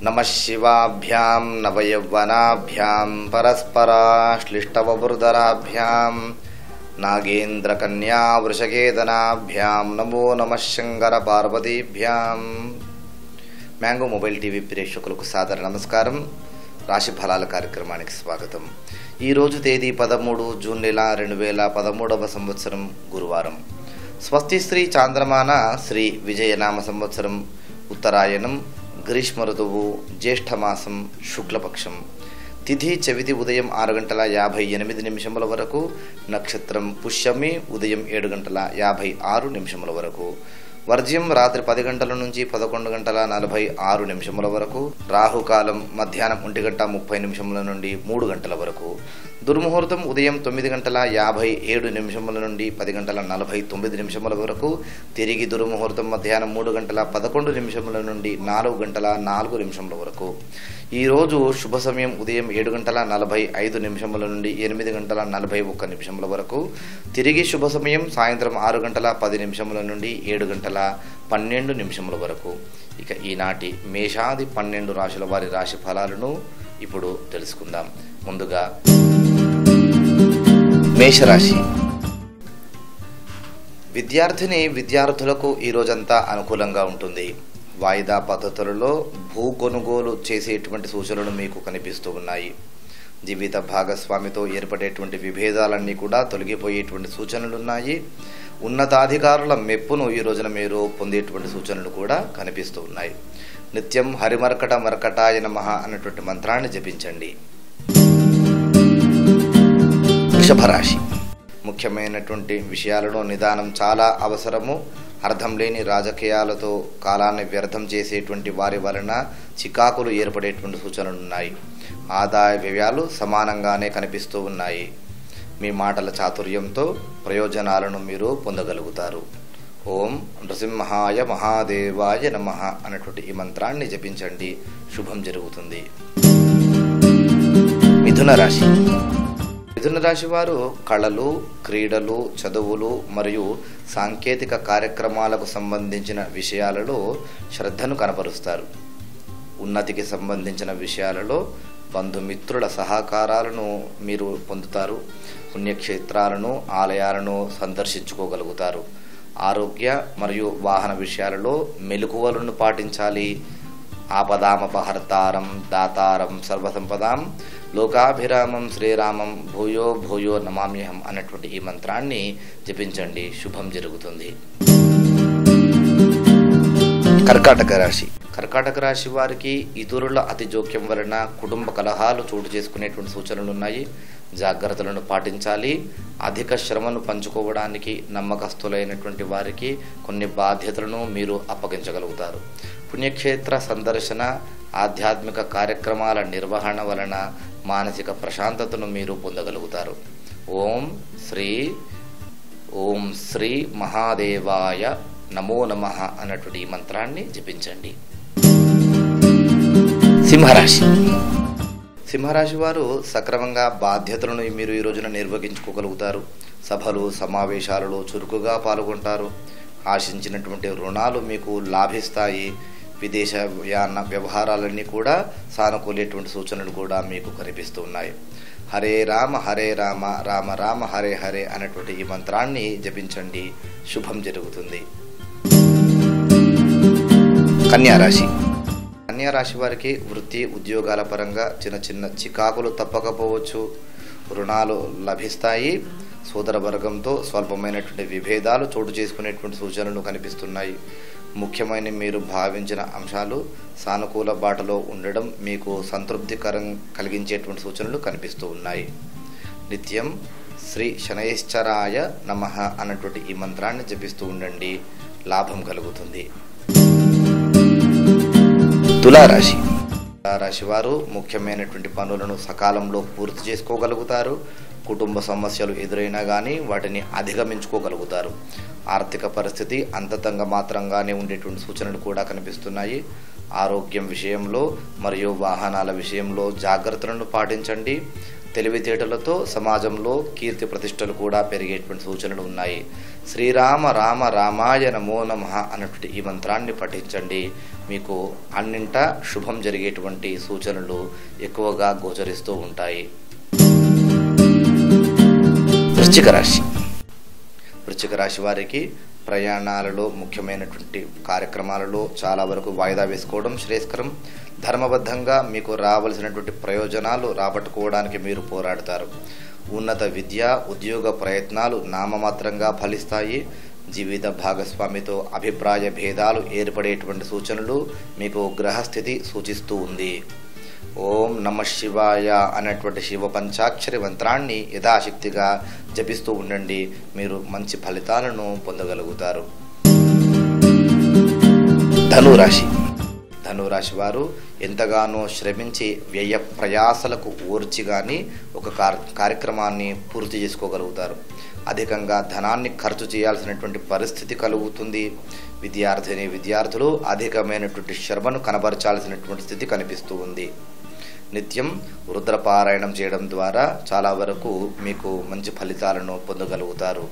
नमः शिवाभ्यां नवयौवनाभ्यां परस्पराश्लिष्टवपुर्धराभ्यां नागेन्द्रकन्या वृषकेतनाभ्यां नमो नमः शंकर पार्वतीभ्यां। మ్యాంగో మొబైల్ టీవీ ప్రేక్షకులకు సాదర నమస్కారం. రాశి ఫలాల కార్యక్రమానికి స్వాగతం. ఈరోజు తేదీ 13 జూన్ నెల 2013వ సంవత్సరం గురువారం. స్వస్తి శ్రీ చాంద్రమాన శ్రీ విజయనామ సంవత్సరం ఉత్తరాయణం, గ్రీష్మ ఋతువు, జ్యేష్ఠమాసం, శుక్లపక్షం. తిథి చవితి ఉదయం 6:58 వరకు, నక్షత్రం పుష్యమి ఉదయం 7:56 వరకు, వర్జ్యం రాత్రి 10 గంటల నుంచి 11:46 వరకు, రాహుకాలం మధ్యాహ్నం 1:30 నుండి 3 గంటల వరకు, దుర్ముహూర్తం ఉదయం 9:57 నుండి 10:49 వరకు, తిరిగి దుర్ముహూర్తం మధ్యాహ్నం 3:11 నుండి 4:04 వరకు. ఈరోజు శుభ సమయం ఉదయం 7:45 నుండి 8:41 వరకు, తిరిగి శుభ సమయం సాయంత్రం 6:10 నుండి 7:12 వరకు. ఇక ఈనాటి మేషాది 12 రాశుల వారి రాశి ఫలాలను ఇప్పుడు తెలుసుకుందాం. ముందుగా మేషరాశి. విద్యార్థులకు ఈ రోజంతా అనుకూలంగా ఉంటుంది. వాయిదా పద్ధతులలో భూ కొనుగోలు చేసేటువంటి సూచనలు మీకు కనిపిస్తూ ఉన్నాయి. జీవిత భాగస్వామితో ఏర్పడేటువంటి విభేదాలన్నీ కూడా తొలగిపోయేటువంటి సూచనలున్నాయి. ఉన్నతాధికారుల మెప్పును ఈ రోజున మీరు పొందేటువంటి సూచనలు కూడా కనిపిస్తూ ఉన్నాయి. నిత్యం హరిమర్కట మర్కటాయ నమః అన్నటువంటి మంత్రాన్ని జపించండి. వృషభరాశి. ముఖ్యమైనటువంటి విషయాలలో నిదానం చాలా అవసరము. అర్థం లేని రాజకీయాలతో కాలాన్ని వ్యర్థం చేసేటువంటి వారి వలన చికాకులు ఏర్పడేటువంటి సూచనలున్నాయి. ఆదాయ వ్యయాలు సమానంగానే కనిపిస్తూ ఉన్నాయి. మీ మాటల చాతుర్యంతో ప్రయోజనాలను మీరు పొందగలుగుతారు. ఓం నృసింహాయ మహాదేవాయ నమః అన్నటువంటి ఈ మంత్రాన్ని జపించండి. శుభం జరుగుతుంది. మిథున రాశి. మిథున రాశి వారు కళలు, క్రీడలు, చదువులు మరియు సాంకేతిక కార్యక్రమాలకు సంబంధించిన విషయాలలో శ్రద్ధను కనపరుస్తారు. ఉన్నతికి సంబంధించిన విషయాలలో బంధుమిత్రుల సహకారాలను మీరు పొందుతారు. పుణ్యక్షేత్రాలను, ఆలయాలను సందర్శించుకోగలుగుతారు. ఆరోగ్య మరియు వాహన విషయాలలో మెలకువలను పాటించాలి. ఆపదామపహర్తారం దాతారం సర్వసంపదాం లోకాభిరామం శ్రీరామం భూయో భూయో నమామ్యహం అన్నటువంటి ఈ మంత్రాన్ని జపించండి. శుభం జరుగుతుంది. కర్కాటక రాశి. కర్కాటక రాశి వారికి ఇతరుల అతి జోక్యం వలన కుటుంబ కలహాలు చోటు చేసుకునేటువంటి సూచనలు ఉన్నాయి. జాగ్రత్తలను పాటించాలి. అధిక శ్రమను పంచుకోవడానికి నమ్మకస్తులైనటువంటి వారికి కొన్ని బాధ్యతలను మీరు అప్పగించగలుగుతారు. పుణ్యక్షేత్ర సందర్శన, ఆధ్యాత్మిక కార్యక్రమాల నిర్వహణ వలన మానసిక ప్రశాంతతను మీరు పొందగలుగుతారు. ఓం శ్రీ మహాదేవాయ నమో నమః అన్నటువంటి ఈ మంత్రాన్ని జపించండి. సింహరాశి. సింహరాశి వారు సక్రమంగా బాధ్యతలను మీరు ఈ రోజున నిర్వహించుకోగలుగుతారు. సభలు, సమావేశాలలో చురుకుగా పాల్గొంటారు. ఆశించినటువంటి రుణాలు మీకు లాభిస్తాయి. విదేశ వ్యవహారాలన్నీ కూడా సానుకూలేటువంటి సూచనలు కూడా మీకు కనిపిస్తూ ఉన్నాయి. హరే రామ రామ రామ హరే హరే అన్నటువంటి ఈ మంత్రాన్ని జపించండి. శుభం జరుగుతుంది. కన్యారాశి. కన్యారాశి వారికి వృత్తి, ఉద్యోగాల పరంగా చిన్న చికాకులు తప్పకపోవచ్చు. రుణాలు లభిస్తాయి. సోదర వర్గంతో స్వల్పమైనటువంటి విభేదాలు చోటు చేసుకునేటువంటి సూచనలు కనిపిస్తున్నాయి. ముఖ్యమైన మీరు భావించిన అంశాలు సానుకూల బాటలో ఉండడం మీకు సంతృప్తికరం కలిగించేటువంటి సూచనలు కనిపిస్తూ ఉన్నాయి. నిత్యం శ్రీ శనైశ్చరాయ నమః అన్నటువంటి ఈ మంత్రాన్ని జపిస్తూ ఉండండి. లాభం కలుగుతుంది. తులారాశి. తులారాశి వారు ముఖ్యమైనటువంటి పనులను సకాలంలో పూర్తి చేసుకోగలుగుతారు. కుటుంబ సమస్యలు ఎదురైనా కానీ వాటిని అధిగమించుకోగలుగుతారు. ఆర్థిక పరిస్థితి అంతతంగా మాత్రంగానే ఉండేటువంటి సూచనలు కూడా కనిపిస్తున్నాయి. ఆరోగ్యం విషయంలో మరియు వాహనాల విషయంలో జాగ్రత్తలను పాటించండి. తెలివితేటలతో సమాజంలో కీర్తి ప్రతిష్టలు కూడా పెరిగేటువంటి సూచనలు ఉన్నాయి. శ్రీరామ రామ రామాయ నమో నమః అన్నటువంటి ఈ మంత్రాన్ని పఠించండి. మీకు అన్నింటా శుభం జరిగేటువంటి సూచనలు ఎక్కువగా గోచరిస్తూ ఉంటాయి. వృశ్చిక రాశి. వృశ్చిక రాశి వారికి ప్రయాణాలలో ముఖ్యమైనటువంటి కార్యక్రమాలలో చాలా వరకు వాయిదా వేసుకోవడం శ్రేయస్కరం. ధర్మబద్ధంగా మీకు రావలసినటువంటి ప్రయోజనాలు రాబట్టుకోవడానికి మీరు పోరాడతారు. ఉన్నత విద్య ఉద్యోగ ప్రయత్నాలు నామమాత్రంగా ఫలిస్తాయి. జీవిత భాగస్వామితో అభిప్రాయ భేదాలు ఏర్పడేటువంటి సూచనలు మీకు గ్రహస్థితి సూచిస్తూ ఉంది. ఓం నమ శివాయ అన్నటువంటి శివ పంచాక్షరి మంత్రాన్ని యథాశక్తిగా జపిస్తూ ఉండండి. మీరు మంచి ఫలితాలను పొందగలుగుతారు. ధనురాశి. ధనురాశి వారు ఎంతగానో శ్రమించి వ్యయ ప్రయాసలకు ఓర్చి గాని ఒక కార్యక్రమాన్ని పూర్తి చేసుకోగలుగుతారు. అధికంగా ధనాన్ని ఖర్చు చేయాల్సినటువంటి పరిస్థితి కలుగుతుంది. విద్యార్థులు అధికమైనటువంటి శ్రమను కనబరచాల్సినటువంటి స్థితి కనిపిస్తూ ఉంది. నిత్యం రుద్రపారాయణం చేయడం ద్వారా చాలా వరకు మీకు మంచి ఫలితాలను పొందగలుగుతారు.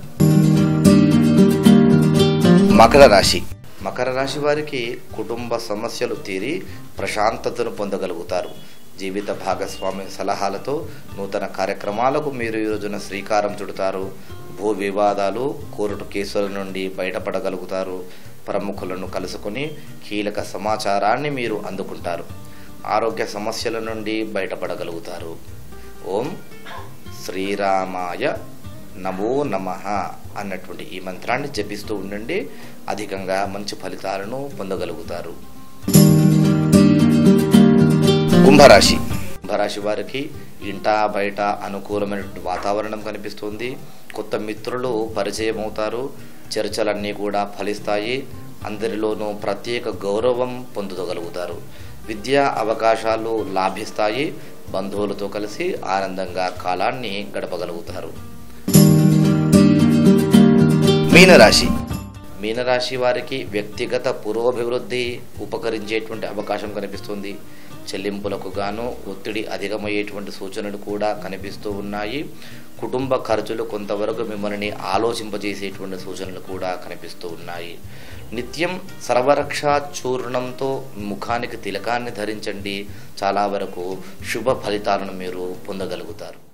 మకర రాశి. మకర రాశి వారికి కుటుంబ సమస్యలు తీరి ప్రశాంతతను పొందగలుగుతారు. జీవిత భాగస్వామి సలహాలతో నూతన కార్యక్రమాలకు మీరు ఈ రోజున శ్రీకారం చుడతారు. భూ వివాదాలు కోర్టు కేసుల నుండి బయటపడగలుగుతారు. ప్రముఖులను కలుసుకొని కీలక సమాచారాన్ని మీరు అందుకుంటారు. ఆరోగ్య సమస్యల నుండి బయటపడగలుగుతారు. ఓం శ్రీరామాయ నమో నమః అన్నటువంటి ఈ మంత్రాన్ని జపిస్తూ ఉండండి. అధికంగా మంచి ఫలితాలను పొందగలుగుతారు. కుంభరాశి. కుంభరాశి వారికి ఇంటా బయట అనుకూలమైనటువంటి వాతావరణం కనిపిస్తుంది. కొత్త మిత్రులు పరిచయం అవుతారు. చర్చలన్నీ కూడా ఫలిస్తాయి. అందరిలోనూ ప్రత్యేక గౌరవం పొందగలుగుతారు. విద్యా అవకాశాలు లాభిస్తాయి. బంధువులతో కలిసి ఆనందంగా కాలాన్ని గడపగలుగుతారు. మీనరాశి. మీనరాశి వారికి వ్యక్తిగత పురోభివృద్ధి ఉపకరించేటువంటి అవకాశం కనిపిస్తుంది. చెల్లింపులకు గాను ఒత్తిడి అధికమయ్యేటువంటి సూచనలు కూడా కనిపిస్తూ ఉన్నాయి. కుటుంబ ఖర్చులు కొంతవరకు మిమ్మల్ని ఆలోచింపజేసేటువంటి సూచనలు కూడా కనిపిస్తూ ఉన్నాయి. నిత్యం సర్వరక్షా చూర్ణంతో ముఖానికి తిలకాన్ని ధరించండి. చాలా వరకు శుభ ఫలితాలను మీరు పొందగలుగుతారు.